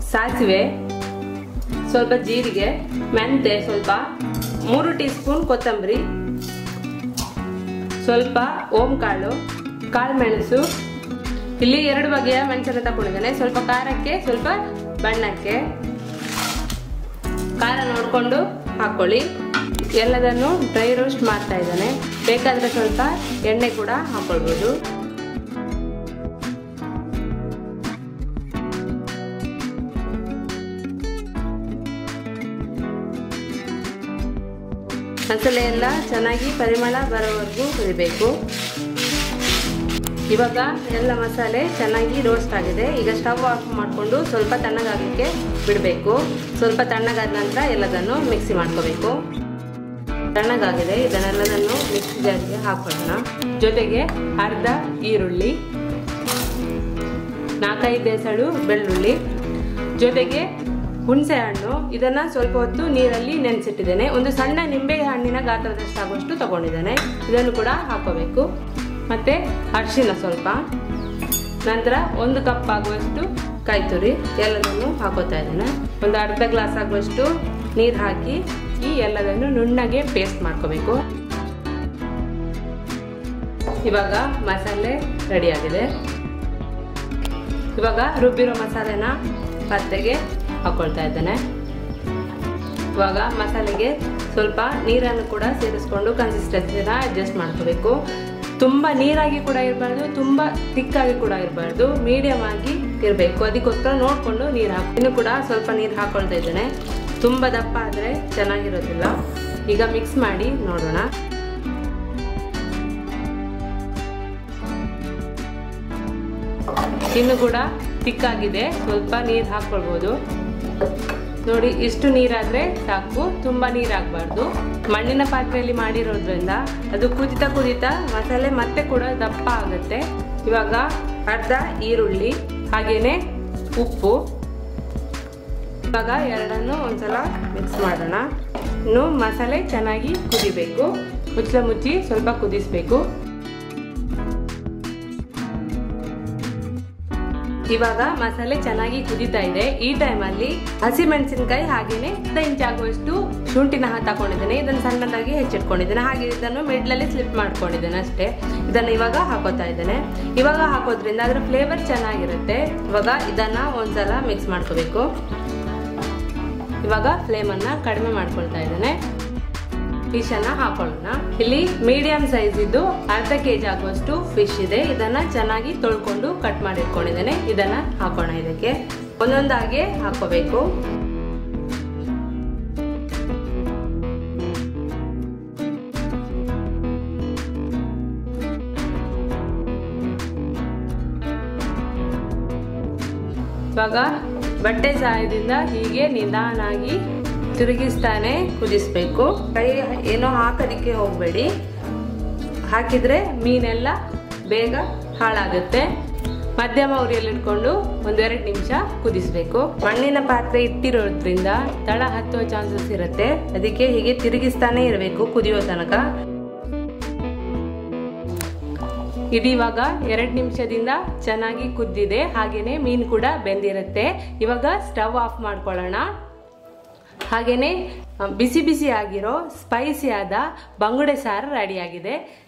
ಸಾಸಿವೆ, ಸ್ವಲ್ಪ ಜೀರಿಗೆ, ಮೆಂತೆ ಸ್ವಲ್ಪ, 3 ಟೀ ಸ್ಪೂನ್ ಕೊತ್ತಂಬರಿ, ಸ್ವಲ್ಪ ಓಂ ಕಾಳು, ಕಾಳುಮೆಣಸು. ಇಲ್ಲಿ 2 ಬಗೆಯ ಮೆಣಸನ್ನು ತಗೊಂಡಿದ್ದೇನೆ. ಸ್ವಲ್ಪ ಖಾರಕ್ಕೆ, ಸ್ವಲ್ಪ ಬಣ್ಣಕ್ಕೆ. ಖಾರ ನೋಡಿಕೊಂಡು ಹಾಕೊಳ್ಳಿ. ಎಲ್ಲದನ್ನು ಡ್ರೈ ರೋಸ್ಟ್ ಮಾಡ್ತಾ ಇದ್ದಾನೆ. ಬೇಕಾದರೆ ಸ್ವಲ್ಪ ಎಣ್ಣೆ ಕೂಡ ಹಾಕೊಳ್ಬೋದು. ಮಸಾಲೆ ಎಲ್ಲ ಚೆನ್ನಾಗಿ ಪರಿಮಳ ಬರೋವರೆಗೂ ಹುರಿಬೇಕು. ಇವಾಗ ಎಲ್ಲ ಮಸಾಲೆ ಚೆನ್ನಾಗಿ ರೋಸ್ಟ್ ಆಗಿದೆ. ಈಗ ಸ್ಟವ್ ಆಫ್ ಮಾಡಿಕೊಂಡು ಸ್ವಲ್ಪ ತಣ್ಣಗಾಗಲಿಕ್ಕೆ ಬಿಡಬೇಕು. ಸ್ವಲ್ಪ ತಣ್ಣಗಾದ ನಂತರ ಎಲ್ಲದನ್ನು ಮಿಕ್ಸಿ ಮಾಡ್ಕೋಬೇಕು. ತಣ್ಣಗಾಗಿದೆ. ಇದನ್ನೆಲ್ಲದನ್ನು ಮಿಕ್ಸಿ ಜಾರಿಗೆ ಹಾಕೋಣ. ಜೊತೆಗೆ ಅರ್ಧ ಈರುಳ್ಳಿ, 4-5 ಎಸಳು ಬೆಳ್ಳುಳ್ಳಿ, ಜೊತೆಗೆ ಹುಣಸೆ ಹಣ್ಣು. ಇದನ್ನ ಸ್ವಲ್ಪ ಹೊತ್ತು ನೀರಲ್ಲಿ ನೆನೆಸಿಟ್ಟಿದ್ದೇನೆ. ಒಂದು ಸಣ್ಣ ನಿಂಬೆ ಹಣ್ಣಿನ ಗಾತ್ರದಷ್ಟಾಗುವಷ್ಟು ತಗೊಂಡಿದ್ದೇನೆ. ಇದನ್ನು ಕೂಡ ಹಾಕೋಬೇಕು. ಮತ್ತೆ ಅರಿಶಿನ ಸ್ವಲ್ಪ, ನಂತರ 1 ಕಪ್ ಆಗುವಷ್ಟು ಕಾಯಿ ತುರಿ. ಎಲ್ಲದನ್ನು ಹಾಕೋತಾ ಇದ್ದೇನೆ. ಒಂದು ಅರ್ಧ ಗ್ಲಾಸ್ ಆಗುವಷ್ಟು ನೀರು ಹಾಕಿ ಈ ಎಲ್ಲದನ್ನು ನುಣ್ಣಗೆ ಪೇಸ್ಟ್ ಮಾಡ್ಕೋಬೇಕು. ಇವಾಗ ಮಸಾಲೆ ರೆಡಿ ಆಗಿದೆ. ಇವಾಗ ರುಬ್ಬಿರೋ ಮಸಾಲೆನ ಪತ್ತೆಗೆ ಹಾಕೊಳ್ತಾ ಇದ್ದೇನೆ. ಇವಾಗ ಮಸಾಲೆಗೆ ಸ್ವಲ್ಪ ನೀರನ್ನು ಕೂಡ ಸೇರಿಸ್ಕೊಂಡು ಕನ್ಸಿಸ್ಟೆನ್ಸಿನ ಅಡ್ಜಸ್ಟ್ ಮಾಡ್ಕೋಬೇಕು. ತುಂಬ ನೀರಾಗಿ ಕೂಡ ಇರಬಾರ್ದು, ತುಂಬ ತಿಕ್ಕಾಗಿ ಕೂಡ ಇರಬಾರ್ದು, ಮೀಡಿಯಂ ಆಗಿ ಇರಬೇಕು. ಅದಕ್ಕೋಸ್ಕರ ನೋಡಿಕೊಂಡು ನೀರು ಹಾಕಿ. ಇನ್ನು ಕೂಡ ಸ್ವಲ್ಪ ನೀರು ಹಾಕೊಳ್ತಾ ಇದ್ದೇನೆ. ತುಂಬ ದಪ್ಪ ಆದರೆ ಚೆನ್ನಾಗಿರೋದಿಲ್ಲ. ಈಗ ಮಿಕ್ಸ್ ಮಾಡಿ ನೋಡೋಣ. ಇನ್ನು ಕೂಡ ತಿಕ್ಕಾಗಿದೆ. ಸ್ವಲ್ಪ ನೀರು ಹಾಕ್ಕೊಳ್ಬೋದು. ನೋಡಿ, ಇಷ್ಟು ನೀರಾದರೆ ಸಾಕು, ತುಂಬ ನೀರಾಗಬಾರ್ದು. ಮಣ್ಣಿನ ಪಾತ್ರೆಯಲ್ಲಿ ಮಾಡಿರೋದ್ರಿಂದ ಅದು ಕುದಿತಾ ಮಸಾಲೆ ಮತ್ತೆ ಕೂಡ ದಪ್ಪ ಆಗುತ್ತೆ. ಇವಾಗ ಅರ್ಧ ಈರುಳ್ಳಿ, ಹಾಗೇನೆ ಉಪ್ಪು. ಇವಾಗ ಎರಡನ್ನು ಒಂದ್ಸಲ ಮಿಕ್ಸ್ ಮಾಡೋಣ. ಇನ್ನು ಮಸಾಲೆ ಚೆನ್ನಾಗಿ ಕುದಿಬೇಕು. ಮುಚ್ಚಿ ಸ್ವಲ್ಪ ಕುದಿಸ್ಬೇಕು. ಇವಾಗ ಮಸಾಲೆ ಚೆನ್ನಾಗಿ ಕುದಿತಾ ಇದೆ. ಈ ಟೈಮಲ್ಲಿ ಹಸಿಮೆಣಸಿನಕಾಯಿ ಹಾಗೇನೆ 1 ಇಂಚ್ ಆಗುವಷ್ಟು ಶುಂಠಿನ ತಗೊಂಡಿದ್ದೇನೆ. ಇದನ್ನು ಸಣ್ಣದಾಗಿ ಹೆಚ್ಚಿಟ್ಕೊಂಡಿದ್ದೇನೆ. ಹಾಗೆ ಇದನ್ನು ಮಿಡ್ಲಲ್ಲಿ ಸ್ಲಿಪ್ ಮಾಡ್ಕೊಂಡಿದ್ದೇನೆ ಅಷ್ಟೇ. ಇದನ್ನು ಇವಾಗ ಹಾಕೋತಾ ಇದ್ದೇನೆ. ಇವಾಗ ಹಾಕೋದ್ರಿಂದ ಅದರ ಫ್ಲೇವರ್ ಚೆನ್ನಾಗಿರುತ್ತೆ. ಇವಾಗ ಇದನ್ನ ಒಂದ್ಸಲ ಮಿಕ್ಸ್ ಮಾಡ್ಕೋಬೇಕು. ಇವಾಗ ಫ್ಲೇಮನ್ನು ಕಡಿಮೆ ಮಾಡ್ಕೊಳ್ತಾ ಇದ್ದೇನೆ. ಫಿಶ್ ಅನ್ನ ಹಾಕೊಳ್ಳೋಣ. ಇಲ್ಲಿ ಮೀಡಿಯಂ ಸೈಜ್ ಇದ್ದು ಅರ್ಧ kg ಆಗುವಷ್ಟು ಫಿಶ್ ಇದೆ. ಇದನ್ನ ಚೆನ್ನಾಗಿ ತೊಳ್ಕೊಂಡು ಕಟ್ ಮಾಡಿ ಇಟ್ಕೊಂಡಿದ್ದೇನೆ. ಇದನ್ನ ಹಾಕೋಣ. ಇದಕ್ಕೆ ಒಂದೊಂದಾಗಿ ಹಾಕೋಬೇಕು. ಇವಾಗ ಬಟ್ಟೆ ಸಹಾಯದಿಂದ ಹೀಗೆ ನಿಧಾನಾಗಿ ತಿರುಗಿಸ್ತಾನೆ ಕುದಿಸ್ಬೇಕು. ಕೈ ಏನೋ ಹಾಕೋದಿಕ್ಕೆ ಹೋಗಬೇಡಿ. ಹಾಕಿದ್ರೆ ಮೀನೆಲ್ಲ ಬೇಗ ಹಾಳಾಗುತ್ತೆ. ಮಧ್ಯಮ ಉರಿಯಲ್ಲಿ ಇಟ್ಕೊಂಡು 1-2 ನಿಮಿಷ ಕುದಿಸ್ಬೇಕು. ಮಣ್ಣಿನ ಪಾತ್ರೆ ಇಟ್ಟಿರೋದ್ರಿಂದ ತಳ ಹತ್ತುವ ಚಾನ್ಸಸ್ ಇರುತ್ತೆ. ಅದಕ್ಕೆ ಹೀಗೆ ತಿರುಗಿಸ್ತಾನೆ ಇರಬೇಕು ಕುದಿಯೋ ತನಕ. ಇದಿವಾಗ 2 ನಿಮಿಷದಿಂದ ಚೆನ್ನಾಗಿ ಕುದ್ದಿದೆ. ಹಾಗೇನೆ ಮೀನು ಕೂಡ ಬೆಂದಿರುತ್ತೆ. ಇವಾಗ ಸ್ಟವ್ ಆಫ್ ಮಾಡ್ಕೊಳ್ಳೋಣ. ಹಾಗೇನೆ ಬಿಸಿ ಬಿಸಿ ಆಗಿರೋ ಸ್ಪೈಸಿ ಆದ ಬಂಗುಡೆ ಸಾರು ರೆಡಿ ಆಗಿದೆ.